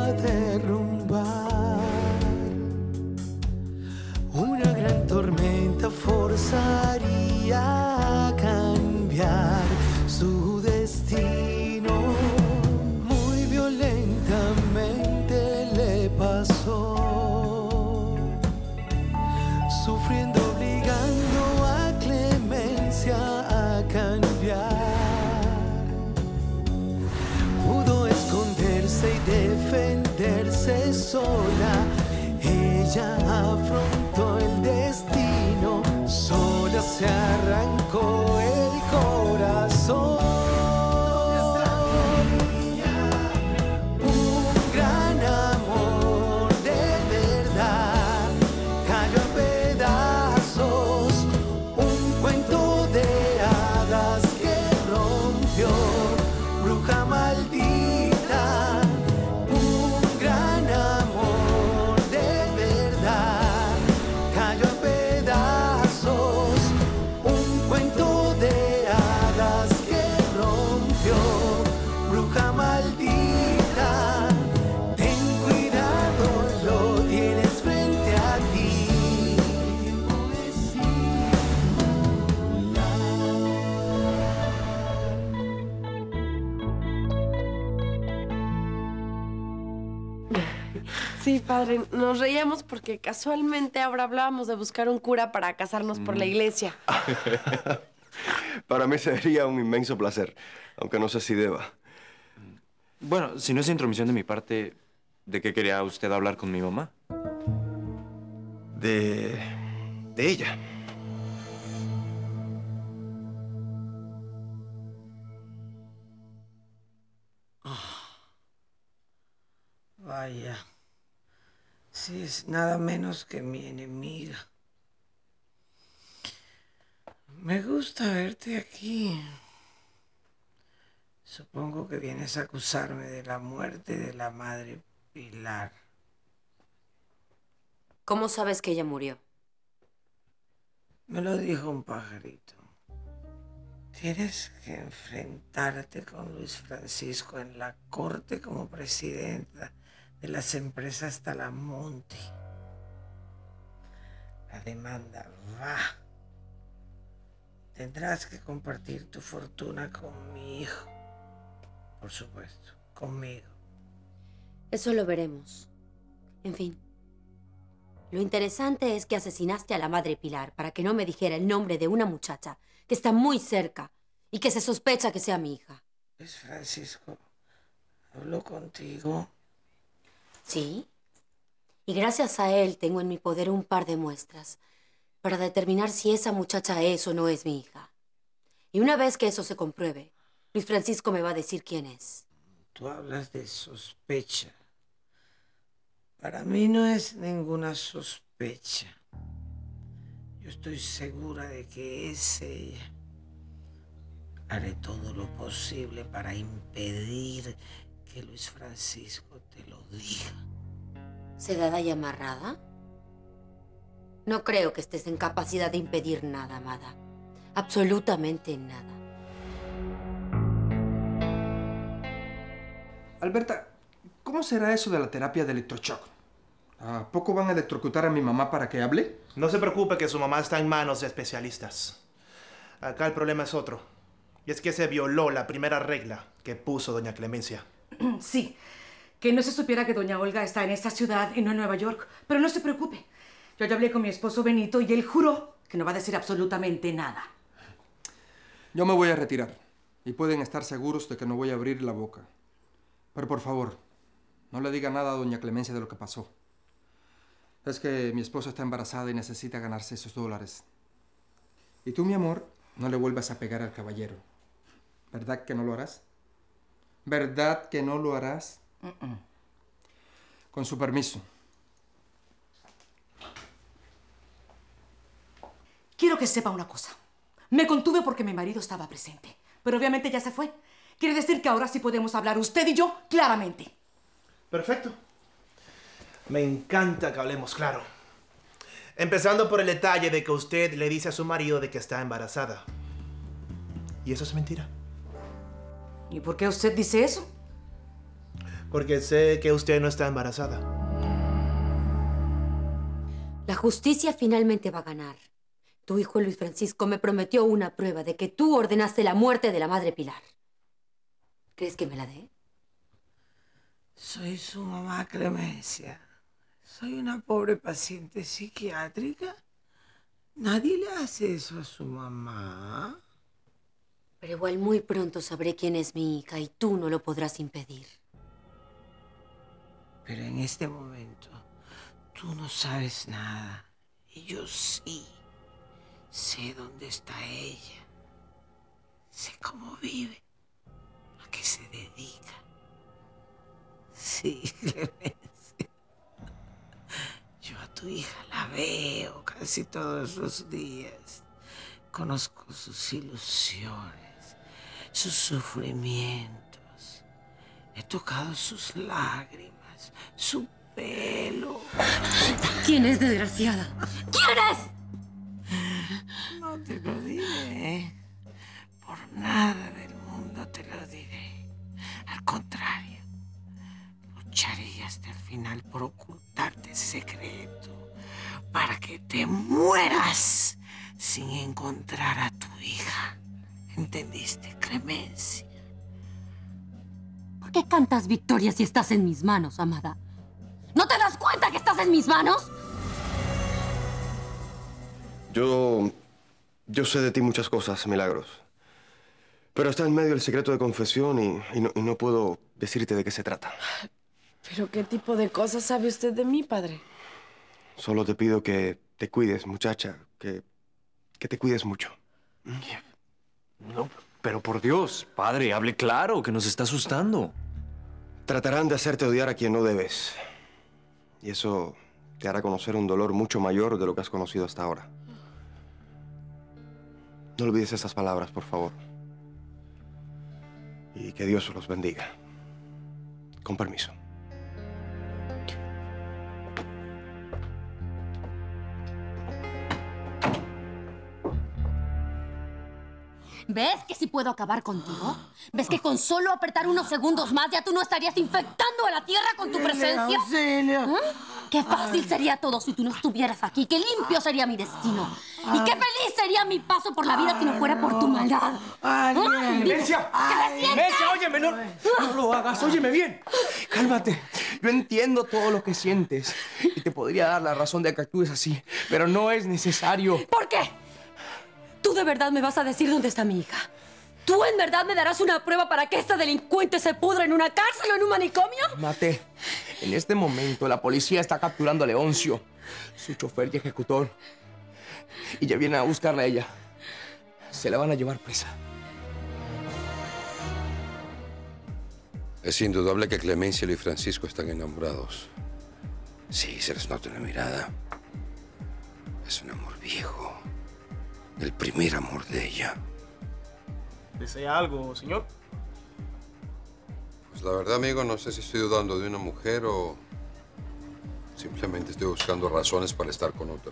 a derrumbar. Una gran tormenta forzaría a cambiar su destino. Muy violentamente le pasó, sufriendo, obligando a Clemencia a cambiar. Pudo esconderse y defenderse sola. Ella afrontó el destino, sola se arrancó el corazón. Un gran amor de verdad cayó a pedazos, un cuento de hadas que rompió, bruja maldita. Un gran amor de verdad cayó a pedazos, un cuento de hadas que rompió, bruja maldita. Ten cuidado, lo tienes frente a ti. Tiempo de Sí, padre, nos reíamos porque casualmente ahora hablábamos de buscar un cura para casarnos por la iglesia. Para mí sería un inmenso placer, aunque no sé si deba. Bueno, si no es intromisión de mi parte, ¿de qué quería usted hablar con mi mamá? De ella. Vaya, si es nada menos que mi enemiga. Me gusta verte aquí. Supongo que vienes a acusarme de la muerte de la madre Pilar. ¿Cómo sabes que ella murió? Me lo dijo un pajarito. Tienes que enfrentarte con Luis Francisco en la corte como presidenta de las empresas Talamonte. La demanda va. Tendrás que compartir tu fortuna con mi hijo. Por supuesto, conmigo. Eso lo veremos. En fin. Lo interesante es que asesinaste a la madre Pilar para que no me dijera el nombre de una muchacha que está muy cerca y que se sospecha que sea mi hija. Luis Francisco habló contigo. Sí. Y gracias a él tengo en mi poder un par de muestras para determinar si esa muchacha es o no es mi hija. Y una vez que eso se compruebe, Luis Francisco me va a decir quién es. Tú hablas de sospecha. Para mí no es ninguna sospecha. Yo estoy segura de que es ella. Haré todo lo posible para impedir que Luis Francisco te lo diga. ¿Sedada y amarrada? No creo que estés en capacidad de impedir nada, amada. Absolutamente nada. Alberta, ¿cómo será eso de la terapia de electroshock? ¿A poco van a electrocutar a mi mamá para que hable? No se preocupe que su mamá está en manos de especialistas. Acá el problema es otro. Y es que se violó la primera regla que puso doña Clemencia. Sí, que no se supiera que doña Olga está en esta ciudad y no en Nueva York. Pero no se preocupe. Yo ya hablé con mi esposo Benito y él juró que no va a decir absolutamente nada. Yo me voy a retirar. Y pueden estar seguros de que no voy a abrir la boca. Pero por favor, no le diga nada a doña Clemencia de lo que pasó. Es que mi esposa está embarazada y necesita ganarse esos $. Y tú, mi amor, no le vuelvas a pegar al caballero. ¿Verdad que no lo harás? ¿Verdad que no lo harás? Con su permiso. Quiero que sepa una cosa. Me contuve porque mi marido estaba presente. Pero obviamente ya se fue. Quiere decir que ahora sí podemos hablar usted y yo claramente. Perfecto. Me encanta que hablemos claro. Empezando por el detalle de que usted le dice a su marido de que está embarazada. Y eso es mentira. ¿Y por qué usted dice eso? porque sé que usted no está embarazada. La justicia finalmente va a ganar. Tu hijo Luis Francisco me prometió una prueba de que tú ordenaste la muerte de la madre Pilar. ¿Crees que me la dé? Soy su mamá Clemencia. Soy una pobre paciente psiquiátrica. Nadie le hace eso a su mamá. Pero igual muy pronto sabré quién es mi hija y tú no lo podrás impedir. Pero en este momento, tú no sabes nada. Y yo sí. Sé dónde está ella. Sé cómo vive. A qué se dedica. Sí, Clemencia. Yo a tu hija la veo casi todos los días. Conozco sus ilusiones, sus sufrimientos. He tocado sus lágrimas, su pelo. ¿Quién es, desgraciada? ¿Quién es? No te lo diré. Por nada del mundo te lo diré. Al contrario, lucharé hasta el final por ocultarte ese secreto. Para que te mueras sin encontrar a tu hija. ¿Entendiste, Clemencia? ¿Por qué cantas victoria si estás en mis manos, amada? ¿No te das cuenta que estás en mis manos? Yo sé de ti muchas cosas, Milagros. Pero está en medio el secreto de confesión y no puedo decirte de qué se trata. ¿Pero qué tipo de cosas sabe usted de mí, padre? Solo te pido que te cuides, muchacha, que te cuides mucho. No, pero por Dios, padre, hable claro, que nos está asustando. Tratarán de hacerte odiar a quien no debes. Y eso te hará conocer un dolor mucho mayor de lo que has conocido hasta ahora. No olvides esas palabras, por favor. Y que Dios los bendiga. Con permiso. ¿Ves que si puedo acabar contigo? ¿Ves que con solo apretar unos segundos más ya tú no estarías infectando a la tierra con tu presencia? Auxilio. ¿Ah? ¡Qué fácil sería todo si tú no estuvieras aquí! ¡Qué limpio sería mi destino! ¡Y qué feliz sería mi paso por la vida si no fuera por tu maldad! ¡Clemencia! ¡Clemencia, óyeme! No lo hagas, óyeme bien. Cálmate. Yo entiendo todo lo que sientes y te podría dar la razón de que actúes así, pero no es necesario. ¿Por qué? ¿Tú de verdad me vas a decir dónde está mi hija? ¿Tú en verdad me darás una prueba para que esta delincuente se pudra en una cárcel o en un manicomio? Mate, en este momento la policía está capturando a Leoncio, su chofer y ejecutor. Y ya vienen a buscarla a ella. Se la van a llevar presa. Es indudable que Clemencia y Luis Francisco están enamorados. Sí, se les nota en la mirada. Es un amor viejo. El primer amor de ella. ¿Desea algo, señor? Pues la verdad, amigo, no sé si estoy dudando de una mujer o simplemente estoy buscando razones para estar con otra.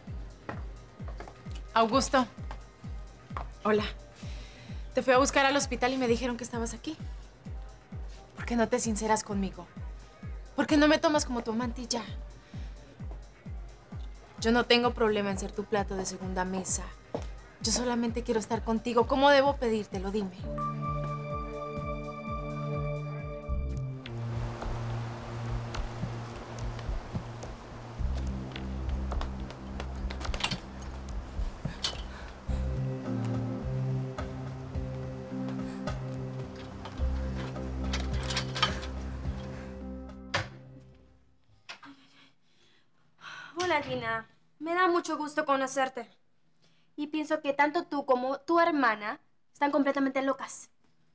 Augusto. Hola. Te fui a buscar al hospital y me dijeron que estabas aquí. ¿Por qué no te sinceras conmigo? ¿Por qué no me tomas como tu amante y ya? Yo no tengo problema en ser tu plato de segunda mesa. Yo solamente quiero estar contigo. ¿Cómo debo pedírtelo? Dime. Hola, Gina. Me da mucho gusto conocerte. Y pienso que tanto tú como tu hermana están completamente locas.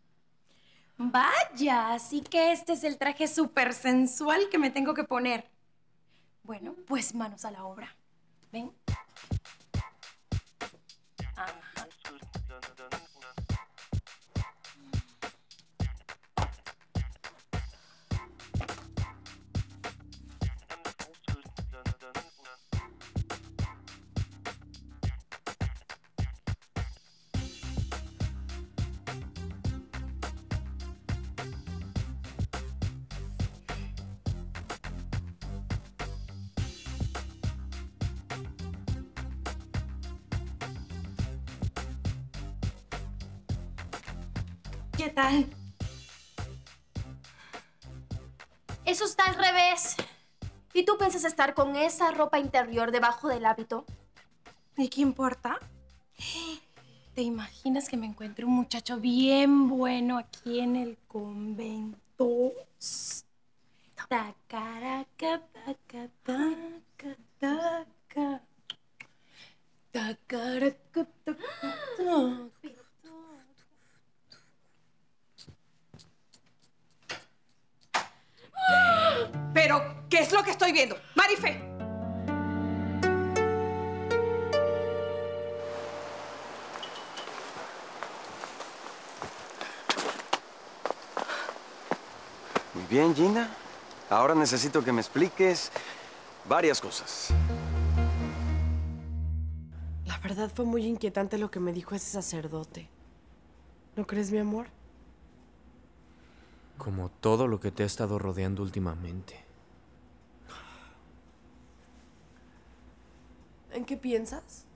Vaya, así que este es el traje súper sensual que me tengo que poner. Bueno, pues manos a la obra. Ven. Ajá. ¿qué tal? Eso está al revés. ¿Y tú piensas estar con esa ropa interior debajo del hábito? ¿Y qué importa? ¿Te imaginas que me encuentre un muchacho bien bueno aquí en el convento? Tacaraca, taca, taca, taca. Tacaraca, taca, taca. Pero, ¿qué es lo que estoy viendo? Marife. Muy bien, Gina. Ahora necesito que me expliques varias cosas. La verdad fue muy inquietante lo que me dijo ese sacerdote. ¿No crees, mi amor? Como todo lo que te ha estado rodeando últimamente. ¿En qué piensas?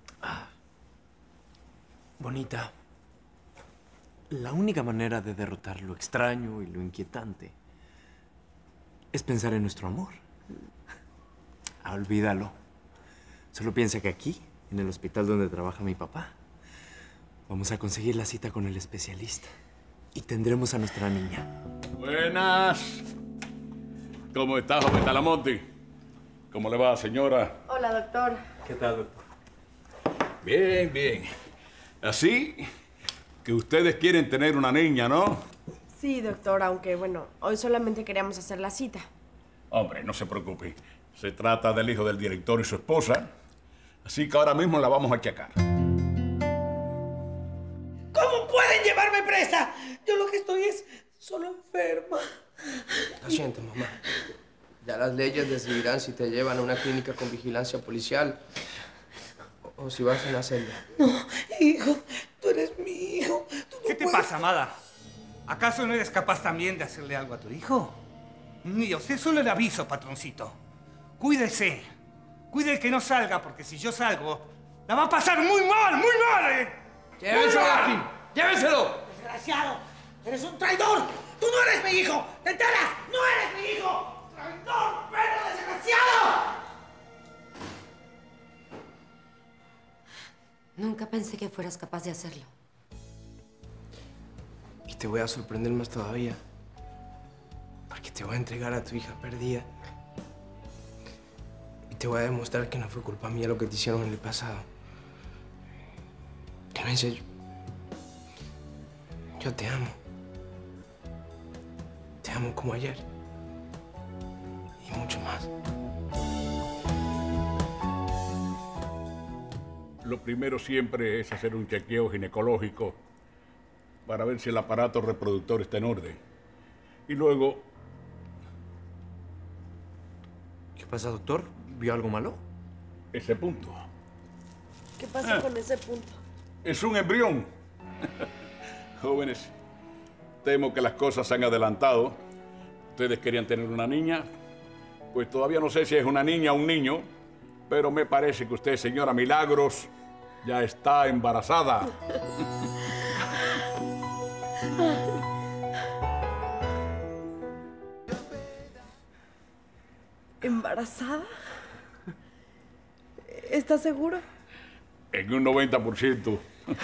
Bonita, la única manera de derrotar lo extraño y lo inquietante es pensar en nuestro amor. Olvídalo. Solo piensa que aquí, en el hospital donde trabaja mi papá, vamos a conseguir la cita con el especialista y tendremos a nuestra niña. Buenas. ¿Cómo está, joven Talamonte? ¿Cómo le va, señora? Hola, doctor. ¿Qué tal, doctor? Bien, bien. Así que ustedes quieren tener una niña, ¿no? Sí, doctor, aunque bueno, hoy solamente queríamos hacer la cita. Hombre, no se preocupe. Se trata del hijo del director y su esposa. Así que ahora mismo la vamos a checar. ¿Cómo pueden llevarme presa? Yo lo que estoy es solo enferma. Lo siento, mamá. Ya las leyes decidirán si te llevan a una clínica con vigilancia policial o si vas a una celda. No, hijo, tú eres mi hijo. ¿Qué te pasa, Amada? ¿Acaso no eres capaz también de hacerle algo a tu hijo? Mire, usted solo le aviso, patroncito. Cuídese. Cuide que no salga, porque si yo salgo, la va a pasar muy mal, muy mal, ¡Llévenselo de aquí! ¡Llévenselo! Desgraciado, eres un traidor. Tú no eres mi hijo. ¿Te enteras? No eres mi hijo. Traidor, pero desgraciado. Nunca pensé que fueras capaz de hacerlo. Y te voy a sorprender más todavía. Porque te voy a entregar a tu hija perdida. Y te voy a demostrar que no fue culpa mía lo que te hicieron en el pasado. Clemencia, yo te amo. Te amo como ayer. Y mucho más. Lo primero siempre es hacer un chequeo ginecológico para ver si el aparato reproductor está en orden. Y luego... ¿Qué pasa, doctor? ¿Vio algo malo? Ese punto. ¿Qué pasa con ese punto? Es un embrión. Jóvenes, temo que las cosas se han adelantado. Ustedes querían tener una niña. Pues todavía no sé si es una niña o un niño, pero me parece que usted, señora Milagros, ya está embarazada. ¿Embarazada? ¿Estás seguro? En un 90%.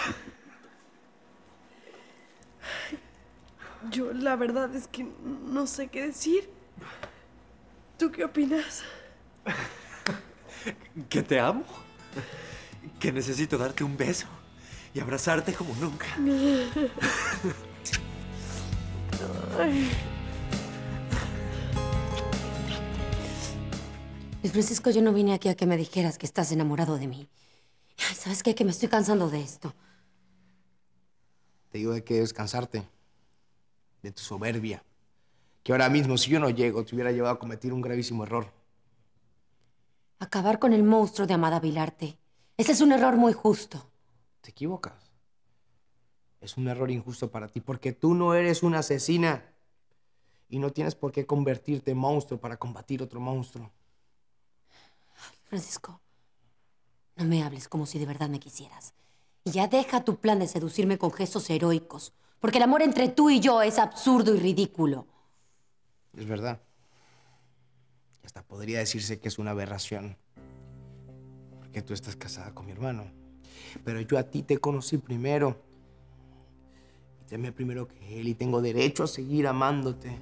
Yo la verdad es que no sé qué decir. ¿Tú qué opinas? Que te amo. Que necesito darte un beso y abrazarte como nunca. Ay. Luis Francisco, yo no vine aquí a que me dijeras que estás enamorado de mí. Ay, ¿sabes qué? Que me estoy cansando de esto. Te digo de que descansarte. De tu soberbia. Que ahora mismo, si yo no llego, te hubiera llevado a cometer un gravísimo error. Acabar con el monstruo de Amada Vilarte. Ese es un error muy justo. Te equivocas. Es un error injusto para ti porque tú no eres una asesina. Y no tienes por qué convertirte en monstruo para combatir otro monstruo. Francisco, no me hables como si de verdad me quisieras. Y ya deja tu plan de seducirme con gestos heroicos. Porque el amor entre tú y yo es absurdo y ridículo. Es verdad. Y hasta podría decirse que es una aberración. Porque tú estás casada con mi hermano. Pero yo a ti te conocí primero. Y te amé primero que él y tengo derecho a seguir amándote.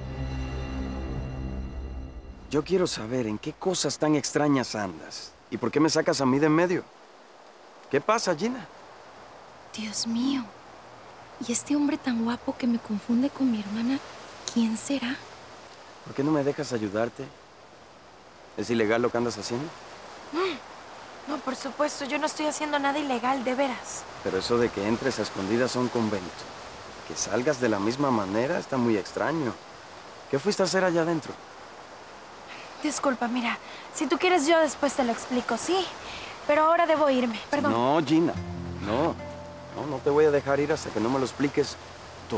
Yo quiero saber en qué cosas tan extrañas andas. ¿Y por qué me sacas a mí de en medio? ¿Qué pasa, Gina? Dios mío. ¿Y este hombre tan guapo que me confunde con mi hermana, quién será? ¿Por qué no me dejas ayudarte? ¿Es ilegal lo que andas haciendo? No, por supuesto, yo no estoy haciendo nada ilegal, de veras. Pero eso de que entres a escondidas a un convento, que salgas de la misma manera, está muy extraño. ¿Qué fuiste a hacer allá adentro? Disculpa, mira, si tú quieres yo después te lo explico, ¿sí? Pero ahora debo irme, perdón. No, Gina, no. No te voy a dejar ir hasta que no me lo expliques todo.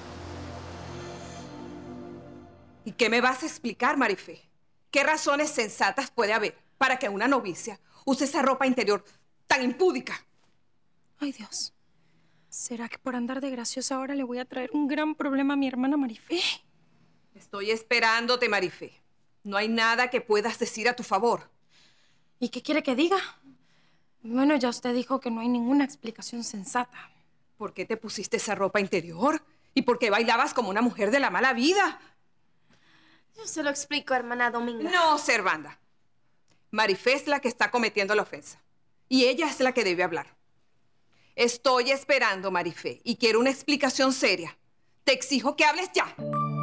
¿Y qué me vas a explicar, Marifé? ¿Qué razones sensatas puede haber para que una novicia use esa ropa interior tan impúdica? Ay, Dios. ¿Será que por andar de graciosa ahora le voy a traer un gran problema a mi hermana Marifé? Estoy esperándote, Marifé. No hay nada que puedas decir a tu favor. ¿Y qué quiere que diga? Bueno, ya usted dijo que no hay ninguna explicación sensata. ¿Por qué te pusiste esa ropa interior? ¿Y por qué bailabas como una mujer de la mala vida? Yo se lo explico, hermana Dominga. No, Servanda. Marifé es la que está cometiendo la ofensa. Y ella es la que debe hablar. Estoy esperando, Marifé, y quiero una explicación seria. Te exijo que hables ya.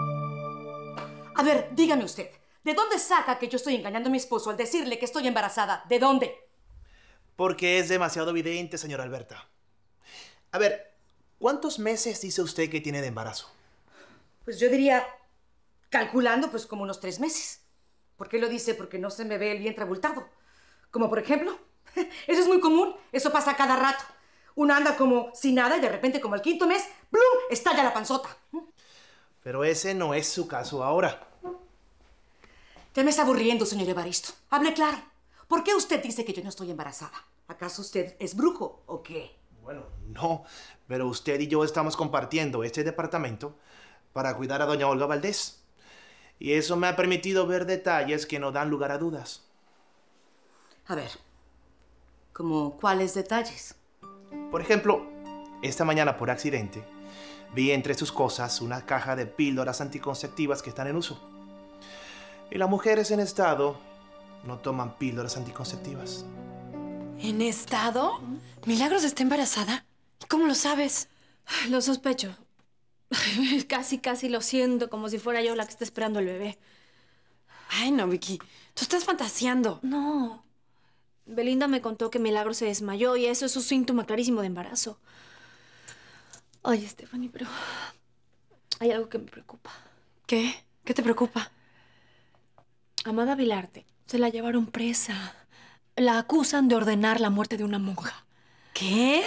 A ver, dígame usted, ¿de dónde saca que yo estoy engañando a mi esposo al decirle que estoy embarazada? ¿De dónde? Porque es demasiado evidente, señora Alberta. A ver, ¿cuántos meses dice usted que tiene de embarazo? Pues yo diría, calculando, pues como unos 3 meses. ¿Por qué lo dice? Porque no se me ve el vientre abultado. Como por ejemplo, eso es muy común, eso pasa cada rato. Uno anda como sin nada y de repente como al 5.º mes, ¡blum!, estalla la panzota. Pero ese no es su caso ahora. Ya me está aburriendo, señor Evaristo. Hable claro. ¿Por qué usted dice que yo no estoy embarazada? ¿Acaso usted es brujo o qué? Bueno, no, pero usted y yo estamos compartiendo este departamento para cuidar a doña Olga Valdés. Y eso me ha permitido ver detalles que no dan lugar a dudas. A ver, ¿como cuáles detalles? Por ejemplo, esta mañana por accidente vi entre sus cosas una caja de píldoras anticonceptivas que están en uso. Y las mujeres en estado no toman píldoras anticonceptivas. ¿En estado? ¿Milagros está embarazada? ¿Cómo lo sabes? Lo sospecho. Casi lo siento, como si fuera yo la que está esperando el bebé. Ay, no, Vicky. Tú estás fantaseando. No. Belinda me contó que Milagro se desmayó y eso es un síntoma clarísimo de embarazo. Oye, Stephanie, pero hay algo que me preocupa. ¿Qué? ¿Qué te preocupa? Amada Vilarte, se la llevaron presa. La acusan de ordenar la muerte de una monja. ¿Qué?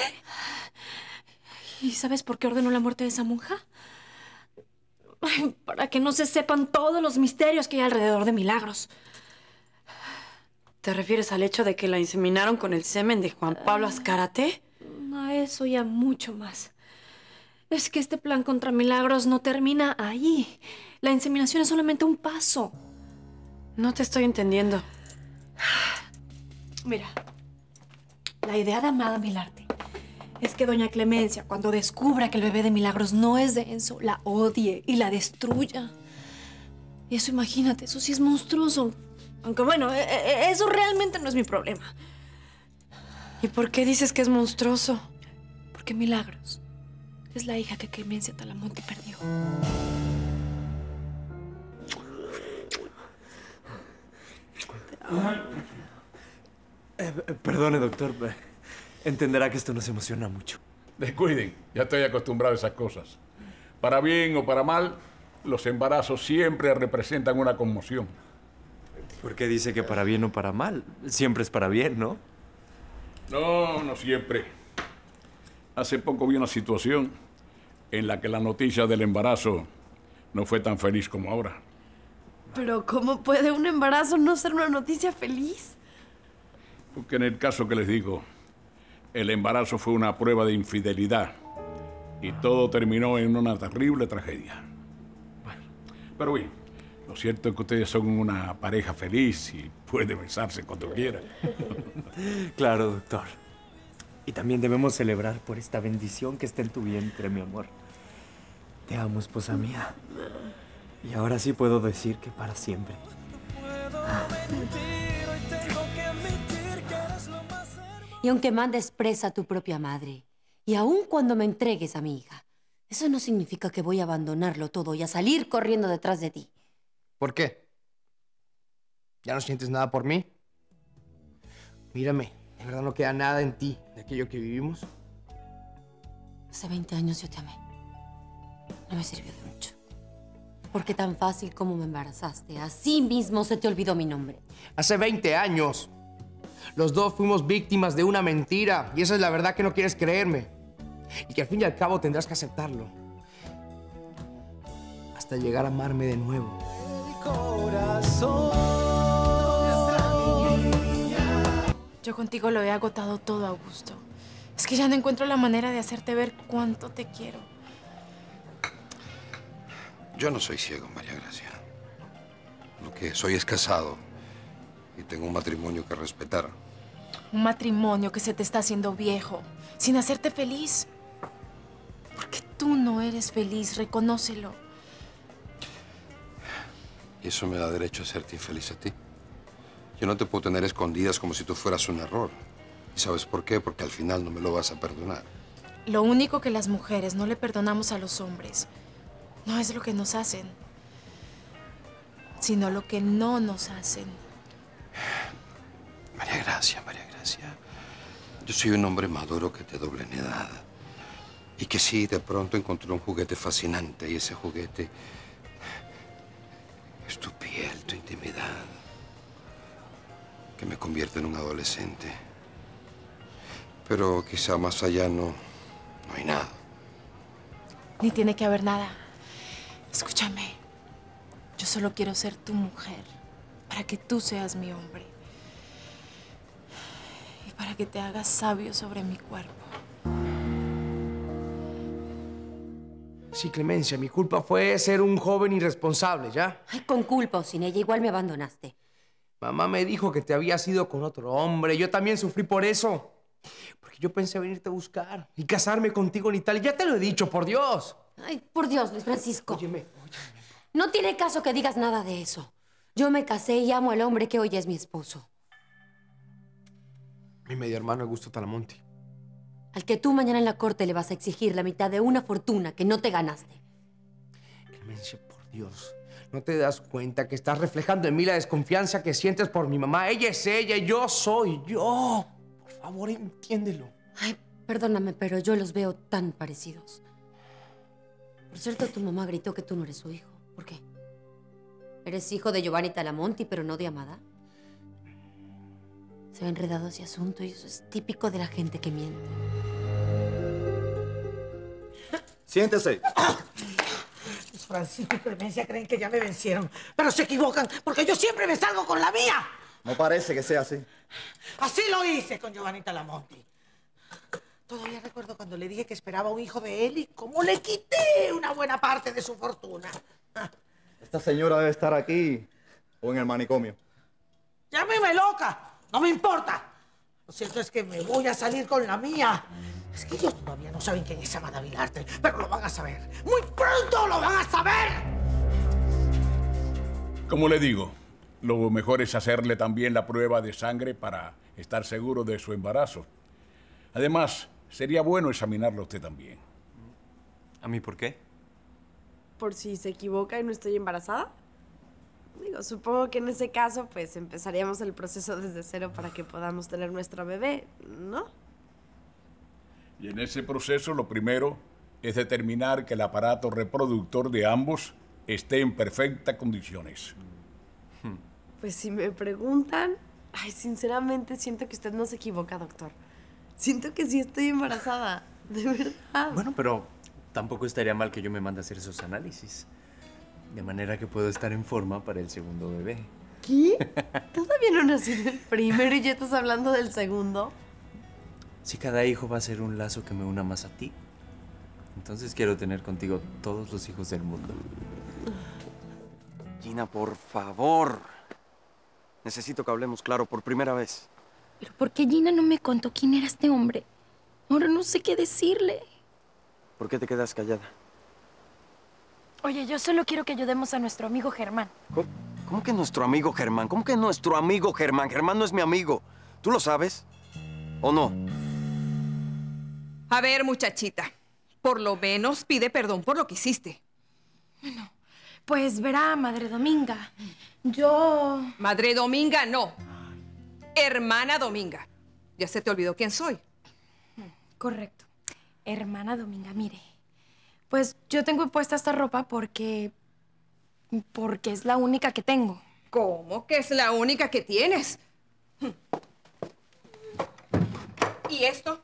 ¿Y sabes por qué ordenó la muerte de esa monja? Ay, para que no se sepan todos los misterios que hay alrededor de Milagros. ¿Te refieres al hecho de que la inseminaron con el semen de Juan Pablo Azcárate? A eso y a mucho más. Es que este plan contra Milagros no termina ahí. La inseminación es solamente un paso. No te estoy entendiendo. Mira, la idea de Amada Vilarte es que doña Clemencia, cuando descubra que el bebé de Milagros no es de Enzo, la odie y la destruya. Y eso, imagínate, eso sí es monstruoso. Aunque bueno, eso realmente no es mi problema. ¿Y por qué dices que es monstruoso? Porque Milagros es la hija que Clemencia Talamonte perdió. Perdone, doctor. Entenderá que esto nos emociona mucho. Descuiden, ya estoy acostumbrado a esas cosas. Para bien o para mal, los embarazos siempre representan una conmoción. ¿Por qué dice que para bien o para mal? Siempre es para bien, ¿no? No, no siempre. Hace poco vi una situación en la que la noticia del embarazo no fue tan feliz como ahora. Pero ¿cómo puede un embarazo no ser una noticia feliz? Porque en el caso que les digo, el embarazo fue una prueba de infidelidad y todo terminó en una terrible tragedia. Pero bien, lo cierto es que ustedes son una pareja feliz y puede besarse cuando quiera. Claro, doctor. Y también debemos celebrar por esta bendición que está en tu vientre, mi amor. Te amo, esposa mía. Y ahora sí puedo decir que para siempre. Y aunque mandes presa a tu propia madre, y aun cuando me entregues a mi hija, eso no significa que voy a abandonarlo todo y a salir corriendo detrás de ti. ¿Por qué? ¿Ya no sientes nada por mí? Mírame, ¿de verdad no queda nada en ti de aquello que vivimos? Hace 20 años yo te amé. No me sirvió de mucho. Porque tan fácil como me embarazaste, así mismo se te olvidó mi nombre. Hace 20 años. Los dos fuimos víctimas de una mentira. Y esa es la verdad que no quieres creerme. Y que al fin y al cabo tendrás que aceptarlo. Hasta llegar a amarme de nuevo. Yo contigo lo he agotado todo, Augusto. Es que ya no encuentro la manera de hacerte ver cuánto te quiero. Yo no soy ciego, María Gracia. Lo que soy es casado y tengo un matrimonio que respetar. Un matrimonio que se te está haciendo viejo, sin hacerte feliz. Porque tú no eres feliz, reconócelo. Y eso me da derecho a hacerte infeliz a ti. Yo no te puedo tener escondidas como si tú fueras un error. ¿Y sabes por qué? Porque al final no me lo vas a perdonar. Lo único que las mujeres no le perdonamos a los hombres no es lo que nos hacen, sino lo que no nos hacen. María Gracia, María Gracia. Yo soy un hombre maduro que te doble en edad. Y que sí, de pronto encontré un juguete fascinante y ese juguete es tu piel, tu intimidad, que me convierte en un adolescente. Pero quizá más allá no hay nada. Ni tiene que haber nada. Escúchame, yo solo quiero ser tu mujer para que tú seas mi hombre y para que te hagas sabio sobre mi cuerpo. Sí, Clemencia, mi culpa fue ser un joven irresponsable, ¿ya? Ay, con culpa o sin ella, igual me abandonaste. Mamá me dijo que te habías ido con otro hombre. Yo también sufrí por eso. Porque yo pensé venirte a buscar y casarme contigo en Italia. Ya te lo he dicho, por Dios. Ay, por Dios, Luis Francisco. Óyeme. No tiene caso que digas nada de eso. Yo me casé y amo al hombre que hoy es mi esposo. Mi medio hermano Augusto Talamonti. Al que tú mañana en la corte le vas a exigir la mitad de una fortuna que no te ganaste. Clemencia, por Dios. ¿No te das cuenta que estás reflejando en mí la desconfianza que sientes por mi mamá? Ella es ella y yo soy yo. Por favor, entiéndelo. Ay, perdóname, pero yo los veo tan parecidos. Por cierto, tu mamá gritó que tú no eres su hijo. ¿Por qué? Eres hijo de Giovanni Talamonti, pero no de Amada. Se ve enredado ese asunto y eso es típico de la gente que miente. Siéntese. Luis Francisco y Clemencia creen que ya me vencieron, pero se equivocan porque yo siempre me salgo con la mía. No parece que sea así. Así lo hice con Giovanni Talamonti. Todavía recuerdo cuando le dije que esperaba un hijo de él y cómo le quité una buena parte de su fortuna. Esta señora debe estar aquí o en el manicomio. Llámeme loca, no me importa. Lo cierto es que me voy a salir con la mía. Es que ellos todavía no saben quién es Amada Vilarte, pero lo van a saber. ¡Muy pronto lo van a saber! Como le digo, lo mejor es hacerle también la prueba de sangre para estar seguro de su embarazo. Además, sería bueno examinarlo usted también. ¿A mí por qué? Por si se equivoca y no estoy embarazada. Digo, supongo que en ese caso, pues, empezaríamos el proceso desde cero para que podamos tener nuestro bebé, ¿no? Y en ese proceso lo primero es determinar que el aparato reproductor de ambos esté en perfectas condiciones. Pues si me preguntan, ay, sinceramente siento que usted no se equivoca, doctor. Siento que sí estoy embarazada, de verdad. Bueno, pero tampoco estaría mal que yo me mande a hacer esos análisis. De manera que puedo estar en forma para el segundo bebé. ¿Qué? ¿Todavía no nació el primero y ya estás hablando del segundo? Si cada hijo va a ser un lazo que me una más a ti, Entonces quiero tener contigo todos los hijos del mundo. Gina, por favor. Necesito que hablemos claro por primera vez. Pero ¿por qué Gina no me contó quién era este hombre? Ahora no sé qué decirle. ¿Por qué te quedas callada? Oye, yo solo quiero que ayudemos a nuestro amigo Germán. ¿Cómo que nuestro amigo Germán? ¿Cómo que nuestro amigo Germán? Germán no es mi amigo. ¿Tú lo sabes? ¿O no? A ver, muchachita. Por lo menos pide perdón por lo que hiciste. Bueno, pues verá, Madre Dominga. Yo... Madre Dominga, no. Hermana Dominga. ¿Ya se te olvidó quién soy? Correcto. Hermana Dominga, mire. Pues yo tengo puesta esta ropa porque es la única que tengo. ¿Cómo que es la única que tienes? ¿Y esto?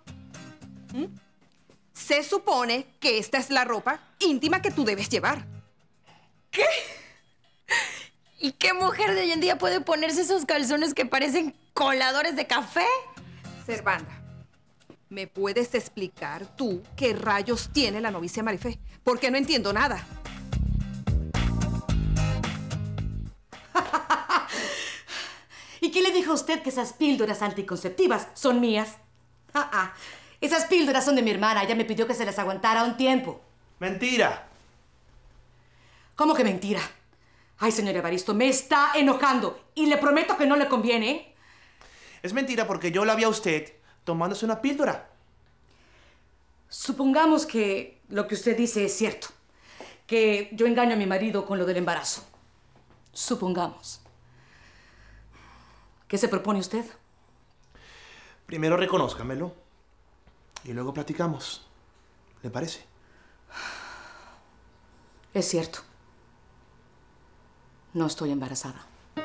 Se supone que esta es la ropa íntima que tú debes llevar. ¿Qué? ¿Y qué mujer de hoy en día puede ponerse esos calzones que parecen coladores de café? Servanda, ¿me puedes explicar tú qué rayos tiene la novicia Marifé? Porque no entiendo nada. ¿Y quién le dijo a usted que esas píldoras anticonceptivas son mías? Esas píldoras son de mi hermana. Ella me pidió que se las aguantara un tiempo. ¡Mentira! ¿Cómo que mentira? Ay, señor Evaristo, me está enojando. Y le prometo que no le conviene, ¿eh? Es mentira porque yo la vi a usted tomándose una píldora. Supongamos que lo que usted dice es cierto. Que yo engaño a mi marido con lo del embarazo. Supongamos. ¿Qué se propone usted? Primero reconózcamelo y luego platicamos. ¿Le parece? Es cierto. No estoy embarazada.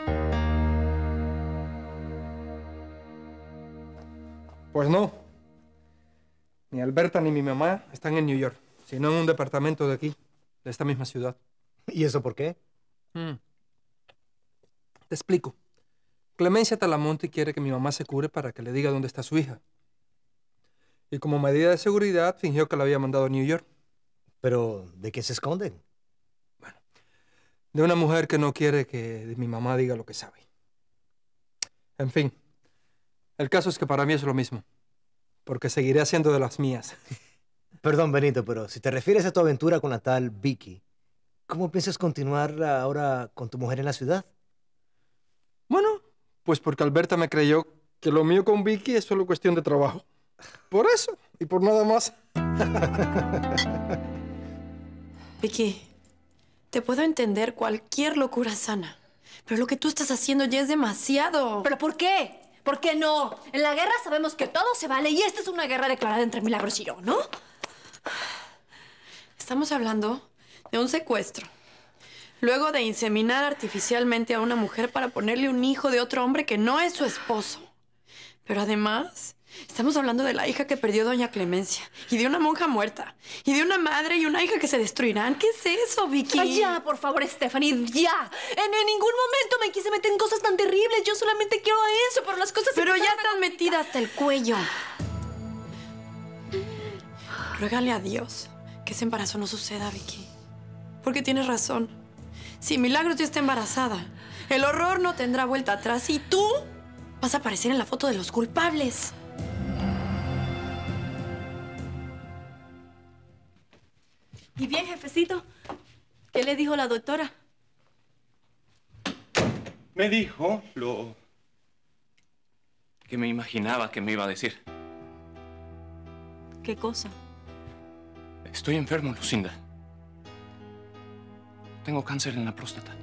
Pues no. Ni Alberta ni mi mamá están en New York, sino en un departamento de aquí, de esta misma ciudad. ¿Y eso por qué? Te explico. Clemencia Talamonte quiere que mi mamá se cure para que le diga dónde está su hija. Y como medida de seguridad, fingió que la había mandado a New York. ¿Pero de qué se esconden? De una mujer que no quiere que mi mamá diga lo que sabe. En fin, el caso es que para mí es lo mismo, porque seguiré haciendo de las mías. Perdón, Benito, pero si te refieres a tu aventura con la tal Vicky, ¿cómo piensas continuar ahora con tu mujer en la ciudad? Bueno, pues porque Alberta me creyó que lo mío con Vicky es solo cuestión de trabajo. Por eso y por nada más. Vicky, te puedo entender cualquier locura sana, pero lo que tú estás haciendo ya es demasiado. ¿Pero por qué? ¿Por qué no? En la guerra sabemos que todo se vale y esta es una guerra declarada entre Milagros y yo, ¿no? Estamos hablando de un secuestro. Luego de inseminar artificialmente a una mujer para ponerle un hijo de otro hombre que no es su esposo. Pero además, estamos hablando de la hija que perdió doña Clemencia, y de una monja muerta, y de una madre y una hija que se destruirán. ¿Qué es eso, Vicky? Ay, ya, por favor, Stephanie, ya. En ningún momento me quise meter en cosas tan terribles. Yo solamente quiero eso, pero las cosas... Pero ya estás metida hasta el cuello. Ruégale a Dios que ese embarazo no suceda, Vicky. Porque tienes razón. Si Milagros ya está embarazada, el horror no tendrá vuelta atrás y tú vas a aparecer en la foto de los culpables. Y bien, jefecito, ¿qué le dijo la doctora? Me dijo lo que me imaginaba que me iba a decir. ¿Qué cosa? Estoy enfermo, Lucinda. Tengo cáncer en la próstata.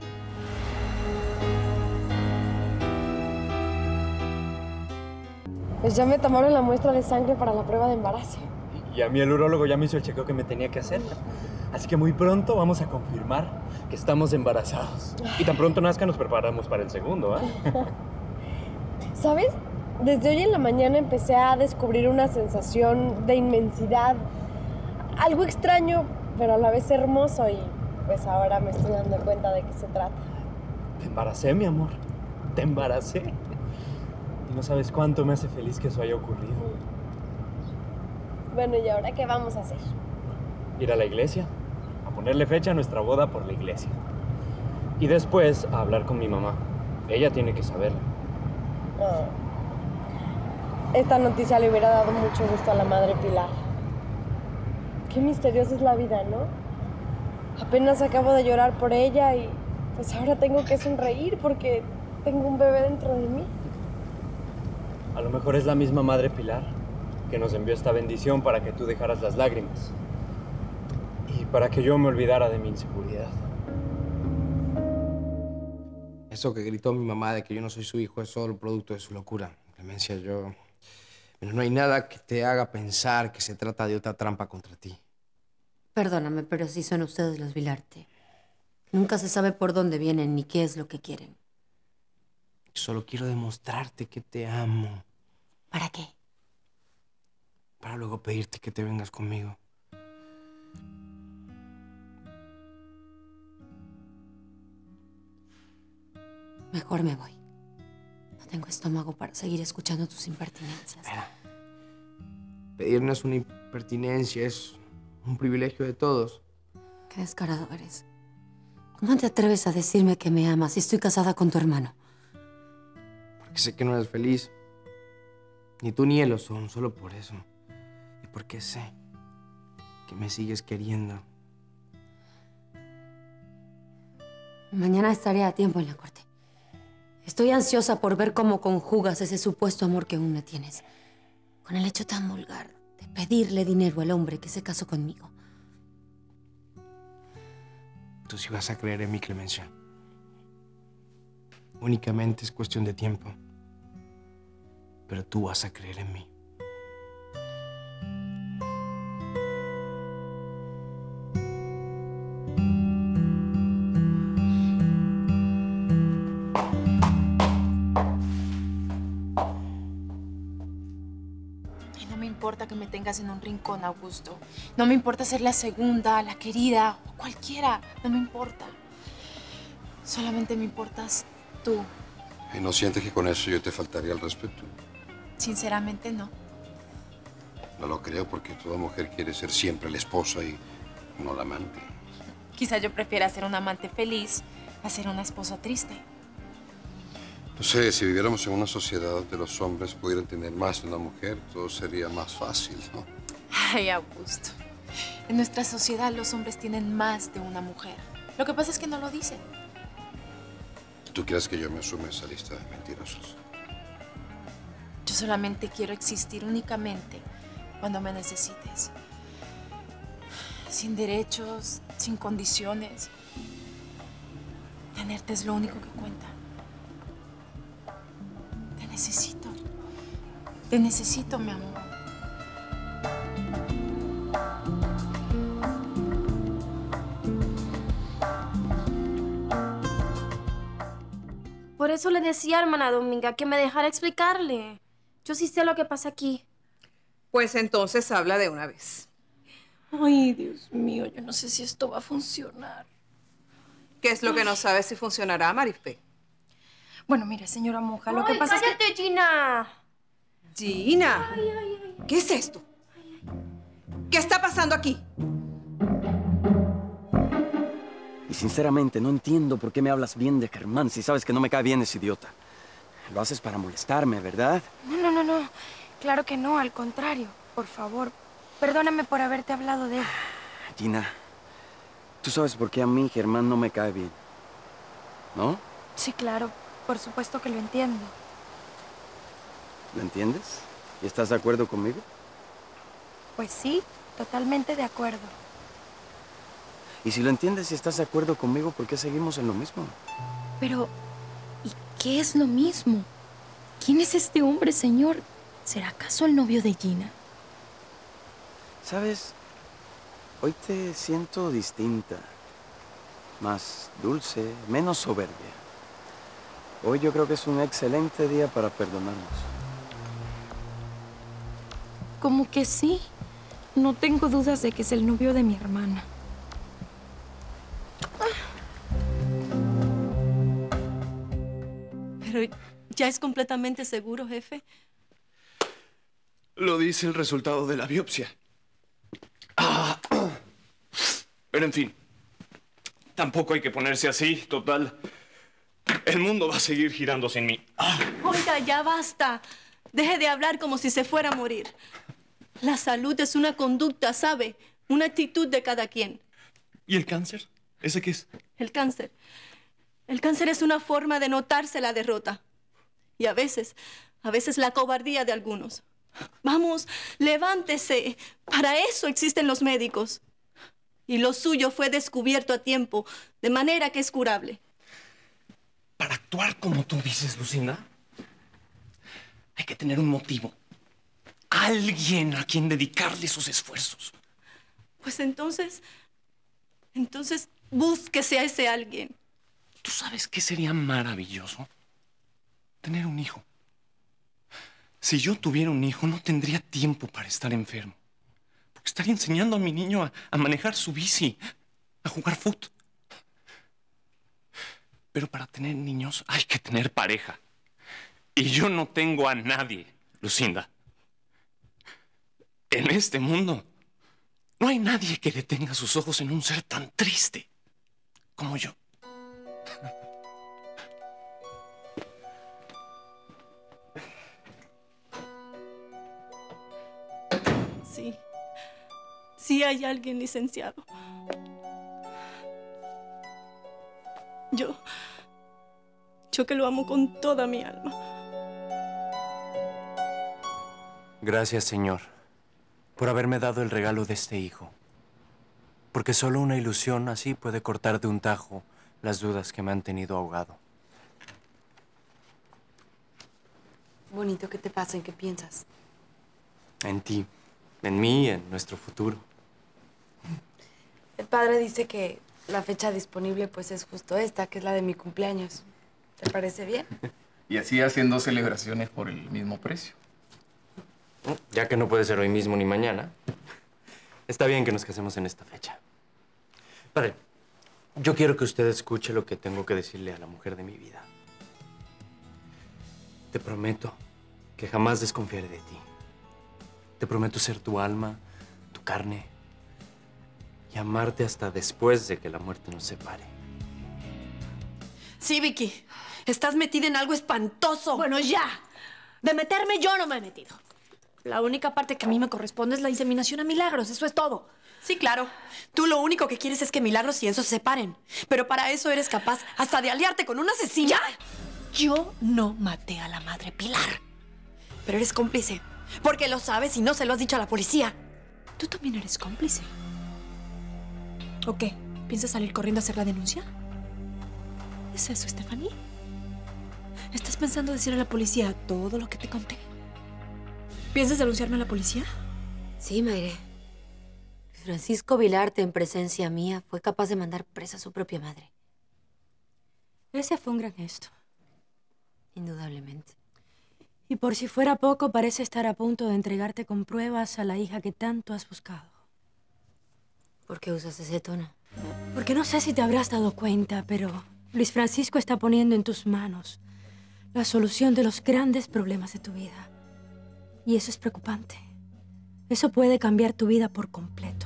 Pues ya me tomaron la muestra de sangre para la prueba de embarazo. Y a mí el urólogo ya me hizo el chequeo que me tenía que hacer. Así que muy pronto vamos a confirmar que estamos embarazados. Y tan pronto nazca nos preparamos para el segundo, ¿eh? ¿Sabes? Desde hoy en la mañana empecé a descubrir una sensación de inmensidad. Algo extraño, pero a la vez hermoso, y pues ahora me estoy dando cuenta de qué se trata. Te embaracé, mi amor. Te embaracé. Y no sabes cuánto me hace feliz que eso haya ocurrido. Bueno, ¿y ahora qué vamos a hacer? ir a la iglesia, a ponerle fecha a nuestra boda por la iglesia. Y después a hablar con mi mamá. Ella tiene que saberlo. Oh. Esta noticia le hubiera dado mucho gusto a la madre Pilar. Qué misteriosa es la vida, ¿no? Apenas acabo de llorar por ella y pues ahora tengo que sonreír porque tengo un bebé dentro de mí. A lo mejor es la misma madre Pilar que nos envió esta bendición para que tú dejaras las lágrimas. Y para que yo me olvidara de mi inseguridad. Eso que gritó mi mamá de que yo no soy su hijo es solo producto de su locura. Clemencia, pero no hay nada que te haga pensar que se trata de otra trampa contra ti. Perdóname, pero sí son ustedes los Vilarte. Nunca se sabe por dónde vienen ni qué es lo que quieren. Solo quiero demostrarte que te amo. ¿Para qué? Para luego pedirte que te vengas conmigo. Mejor me voy. No tengo estómago para seguir escuchando tus impertinencias. Pedir no es una impertinencia, es un privilegio de todos. Qué descarado eres. ¿Cómo te atreves a decirme que me amas si estoy casada con tu hermano? Porque sé que no eres feliz. Ni tú ni él lo son, solo por eso. Y porque sé que me sigues queriendo. Mañana estaré a tiempo en la corte. Estoy ansiosa por ver cómo conjugas ese supuesto amor que aún me tienes con el hecho tan vulgar de pedirle dinero al hombre que se casó conmigo. Tú sí vas a creer en mí, Clemencia. Únicamente es cuestión de tiempo. Pero tú vas a creer en mí. No me importa que me tengas en un rincón, Augusto. No me importa ser la segunda, la querida o cualquiera. No me importa. Solamente me importas tú. ¿Y no sientes que con eso yo te faltaría el respeto? Sinceramente, no. No lo creo porque toda mujer quiere ser siempre la esposa y no la amante. Quizá yo prefiera ser una amante feliz a ser una esposa triste. No sé, si viviéramos en una sociedad donde los hombres pudieran tener más de una mujer, todo sería más fácil, ¿no? Ay, Augusto. En nuestra sociedad los hombres tienen más de una mujer. Lo que pasa es que no lo dicen. ¿Tú quieres que yo me asume esa lista de mentirosos? Yo solamente quiero existir únicamente cuando me necesites. Sin derechos, sin condiciones. Tenerte es lo único que cuenta. Te necesito. Te necesito, mi amor. Por eso le decía a hermana Dominga que me dejara explicarle. Yo sí sé lo que pasa aquí. Pues entonces habla de una vez. Ay, Dios mío, yo no sé si esto va a funcionar. ¿Qué es lo que no sabes si funcionará, Marifé? Bueno, mire, señora monja, lo que pasa es que... ¡Cállate, Gina! Gina, ¿qué es esto? ¿Qué está pasando aquí? Y sinceramente no entiendo por qué me hablas bien de Germán si sabes que no me cae bien ese idiota. Lo haces para molestarme, ¿verdad? No. Claro que no, al contrario. Por favor, perdóname por haberte hablado de él. Gina, tú sabes por qué a mí Germán no me cae bien, ¿no? Sí, claro. Por supuesto que lo entiendo. ¿Lo entiendes? ¿Y estás de acuerdo conmigo? Pues sí, totalmente de acuerdo. Y si lo entiendes y estás de acuerdo conmigo, ¿por qué seguimos en lo mismo? Pero, ¿y qué es lo mismo? ¿Quién es este hombre, señor? ¿Será acaso el novio de Gina? ¿Sabes? Hoy te siento distinta. Más dulce, menos soberbia. Hoy yo creo que es un excelente día para perdonarnos. Como que sí. No tengo dudas de que es el novio de mi hermana. Pero ya es completamente seguro, jefe. Lo dice el resultado de la biopsia. Pero en fin, tampoco hay que ponerse así, total. El mundo va a seguir girando sin mí. Oiga, ya basta. Deje de hablar como si se fuera a morir. La salud es una conducta, ¿sabe? Una actitud de cada quien. ¿Y el cáncer? ¿Ese qué es? El cáncer. El cáncer es una forma de notarse la derrota. Y a veces la cobardía de algunos. Vamos, levántese. Para eso existen los médicos. Y lo suyo fue descubierto a tiempo, de manera que es curable. Para actuar como tú dices, Lucinda, hay que tener un motivo. Alguien a quien dedicarle sus esfuerzos. Pues entonces búsquese a ese alguien. ¿Tú sabes qué sería maravilloso? Tener un hijo. Si yo tuviera un hijo, no tendría tiempo para estar enfermo. Porque estaría enseñando a mi niño a manejar su bici, a jugar fútbol. Pero para tener niños hay que tener pareja. Y yo no tengo a nadie, Lucinda. En este mundo no hay nadie que detenga sus ojos en un ser tan triste como yo. Sí hay alguien, licenciado. Yo que lo amo con toda mi alma. Gracias, Señor, por haberme dado el regalo de este hijo. Porque solo una ilusión así puede cortar de un tajo las dudas que me han tenido ahogado. Bonito, ¿qué te pasa? ¿En qué piensas? En ti, en mí, en nuestro futuro. El padre dice que la fecha disponible pues es justo esta, que es la de mi cumpleaños. ¿Te parece bien? Y así hacen 2 celebraciones por el mismo precio. Ya que no puede ser hoy mismo ni mañana, está bien que nos casemos en esta fecha. Padre, yo quiero que usted escuche lo que tengo que decirle a la mujer de mi vida. Te prometo que jamás desconfiaré de ti. Te prometo ser tu alma, tu carne, y amarte hasta después de que la muerte nos separe. Sí, Vicky. Estás metida en algo espantoso. Bueno, ya. De meterme yo no me he metido. La única parte que a mí me corresponde es la inseminación a Milagros. Eso es todo. Sí, claro. Tú lo único que quieres es que Milagros y Enzo se separen. Pero para eso eres capaz hasta de aliarte con un asesino. ¡Ya! Yo no maté a la madre Pilar. Pero eres cómplice. Porque lo sabes y no se lo has dicho a la policía. Tú también eres cómplice. ¿O qué? ¿Piensas salir corriendo a hacer la denuncia? ¿Es eso, Stephanie? ¿Estás pensando decir a la policía todo lo que te conté? ¿Piensas denunciarme a la policía? Sí, Mayre. Francisco Vilarte, en presencia mía, fue capaz de mandar presa a su propia madre. Ese fue un gran gesto. Indudablemente. Y por si fuera poco, parece estar a punto de entregarte con pruebas a la hija que tanto has buscado. ¿Por qué usas ese tono? Porque no sé si te habrás dado cuenta, pero Luis Francisco está poniendo en tus manos la solución de los grandes problemas de tu vida. Y eso es preocupante. Eso puede cambiar tu vida por completo.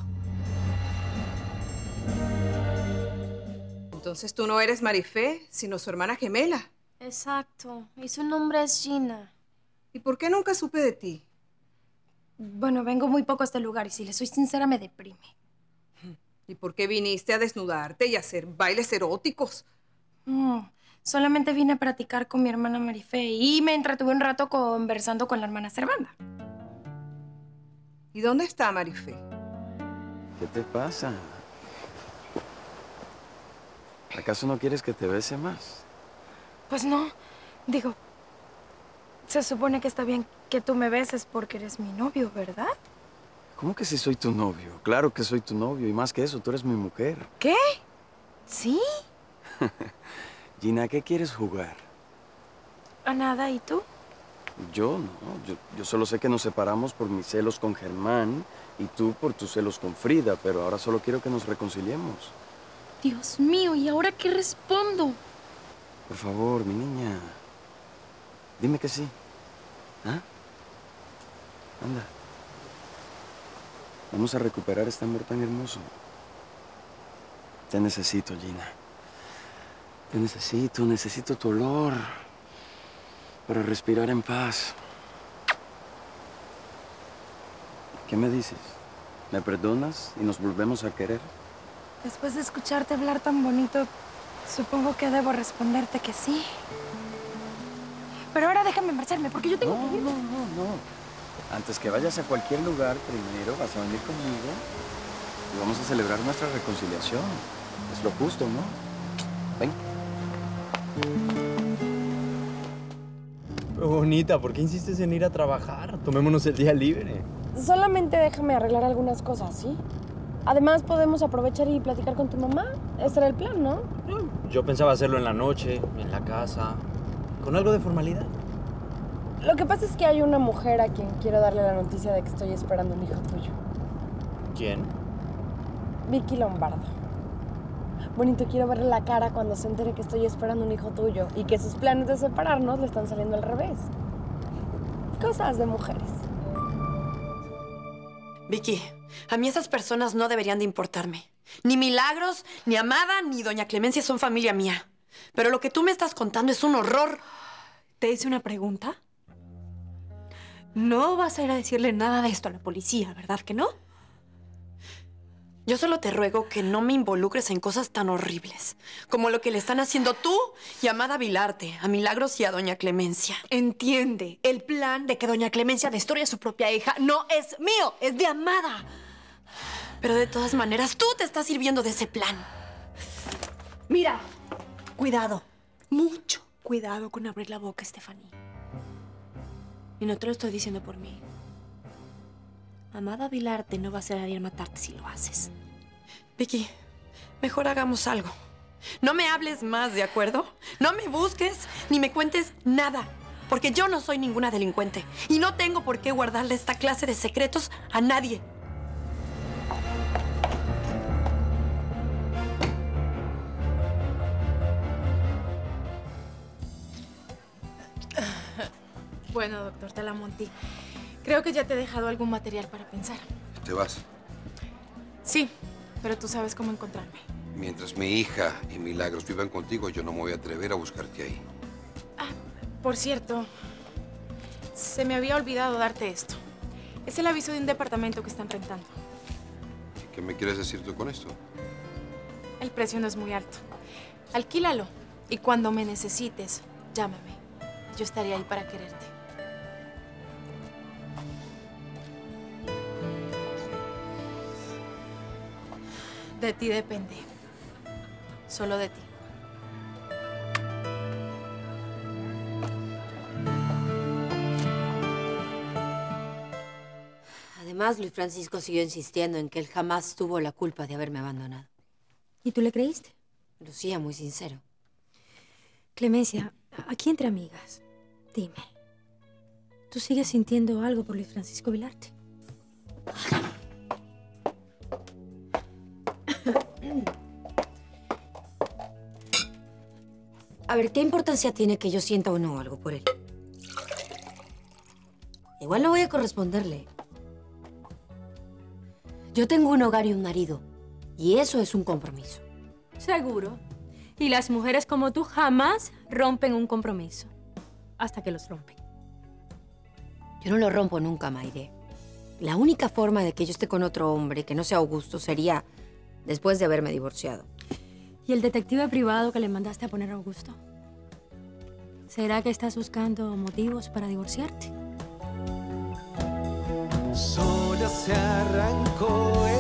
Entonces tú no eres Marifé, sino su hermana gemela. Exacto. Y su nombre es Gina. ¿Y por qué nunca supe de ti? Bueno, vengo muy poco a este lugar y si le soy sincera me deprime. ¿Y por qué viniste a desnudarte y a hacer bailes eróticos? Solamente vine a practicar con mi hermana Marifé y me entretuve un rato conversando con la hermana Servanda. ¿Y dónde está Marifé? ¿Qué te pasa? ¿Acaso no quieres que te bese más? Pues no. Digo, se supone que está bien que tú me beses porque eres mi novio, ¿verdad? ¿Cómo que si soy tu novio? Claro que soy tu novio y más que eso, tú eres mi mujer. ¿Qué? ¿Sí? Gina, ¿a qué quieres jugar? A nada, ¿y tú? Yo no. Yo solo sé que nos separamos por mis celos con Germán y tú por tus celos con Frida, pero ahora solo quiero que nos reconciliemos. Dios mío, ¿y ahora qué respondo? Por favor, mi niña. Dime que sí. ¿Ah? Anda. Vamos a recuperar este amor tan hermoso. Te necesito, Gina. Te necesito tu olor para respirar en paz. ¿Qué me dices? ¿Me perdonas y nos volvemos a querer? Después de escucharte hablar tan bonito, supongo que debo responderte que sí. Pero ahora déjame marcharme, porque yo tengo que ir. No. Antes que vayas a cualquier lugar, primero vas a venir conmigo y vamos a celebrar nuestra reconciliación. Es lo justo, ¿no? Ven. Bonita, ¿por qué insistes en ir a trabajar? Tomémonos el día libre. Solamente déjame arreglar algunas cosas, ¿sí? Además, podemos aprovechar y platicar con tu mamá. Ese era el plan, ¿no? Yo pensaba hacerlo en la noche, en la casa, con algo de formalidad. Lo que pasa es que hay una mujer a quien quiero darle la noticia de que estoy esperando un hijo tuyo. ¿Quién? Vicky Lombardo. Bonito, quiero verle la cara cuando se entere que estoy esperando un hijo tuyo y que sus planes de separarnos le están saliendo al revés. Cosas de mujeres. Vicky, a mí esas personas no deberían de importarme. Ni Milagros, ni Amada, ni Doña Clemencia son familia mía. Pero lo que tú me estás contando es un horror. ¿Te hice una pregunta? No vas a ir a decirle nada de esto a la policía, ¿verdad que no? Yo solo te ruego que no me involucres en cosas tan horribles como lo que le están haciendo tú y a Amada Vilarte, a Milagros y a Doña Clemencia. Entiende, el plan de que Doña Clemencia destruya a su propia hija no es mío, es de Amada. Pero de todas maneras, tú te estás sirviendo de ese plan. Mira, cuidado, mucho cuidado con abrir la boca, Stephanie. Y no te lo estoy diciendo por mí. Amada Vilarte no va a ser alguien a matarte si lo haces. Vicky, mejor hagamos algo. No me hables más, ¿de acuerdo? No me busques ni me cuentes nada. Porque yo no soy ninguna delincuente. Y no tengo por qué guardarle esta clase de secretos a nadie. Bueno, doctor Talamonti, creo que ya te he dejado algún material para pensar. ¿Te vas? Sí, pero tú sabes cómo encontrarme. Mientras mi hija y Milagros vivan contigo, yo no me voy a atrever a buscarte ahí. Por cierto, se me había olvidado darte esto. Es el aviso de un departamento que están rentando. ¿Qué me quieres decir tú con esto? El precio no es muy alto. Alquílalo y cuando me necesites, llámame. Yo estaré ahí para quererte. De ti depende. Solo de ti. Además, Luis Francisco siguió insistiendo en que él jamás tuvo la culpa de haberme abandonado. ¿Y tú le creíste? Lucía, muy sincero. Clemencia, aquí entre amigas, dime, ¿tú sigues sintiendo algo por Luis Francisco Vilarte? A ver, ¿qué importancia tiene que yo sienta o no algo por él? Igual no voy a corresponderle. Yo tengo un hogar y un marido, y eso es un compromiso. Seguro. Y las mujeres como tú jamás rompen un compromiso. Hasta que los rompen. Yo no lo rompo nunca, Mayre. La única forma de que yo esté con otro hombre que no sea Augusto sería después de haberme divorciado. ¿Y el detective privado que le mandaste a poner a Augusto? ¿Será que estás buscando motivos para divorciarte? Sola se arrancó